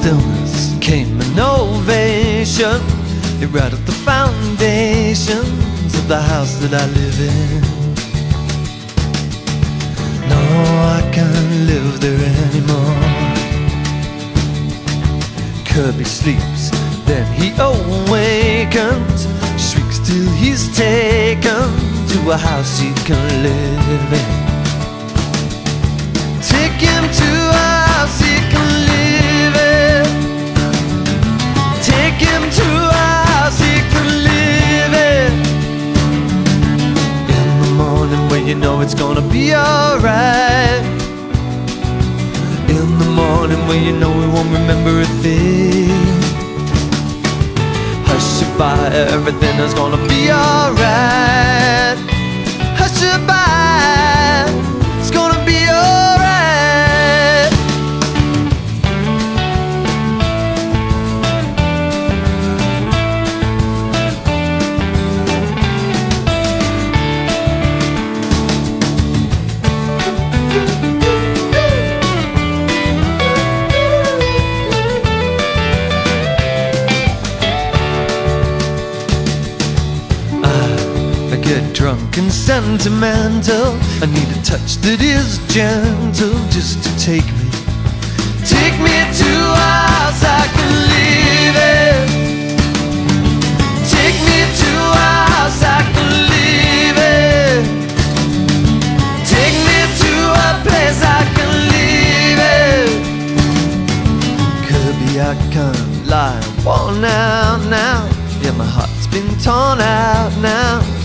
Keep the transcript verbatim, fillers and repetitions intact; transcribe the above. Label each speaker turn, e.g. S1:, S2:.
S1: stillness came an ovation. It rattled the foundations of the house that I live in. No, I can't live there anymore. Kirby sleeps, then he awakens, shrieks till he's taken to a house he can live in. Take him to a house he can live in. Take him to a house he can live in. In the morning when you know it's gonna be alright. In the morning when you know we won't remember a thing. Hush your by, everything is gonna be alright. Hush your by, it's gonna be alright. Get drunk and sentimental. I need a touch that is gentle, just to take me, take me to a house I can live in. Take me to a house I can live in. Take me to a place I can live in. Kirby, I can't lie, I'm worn out now. Yeah, my heart's been torn out now.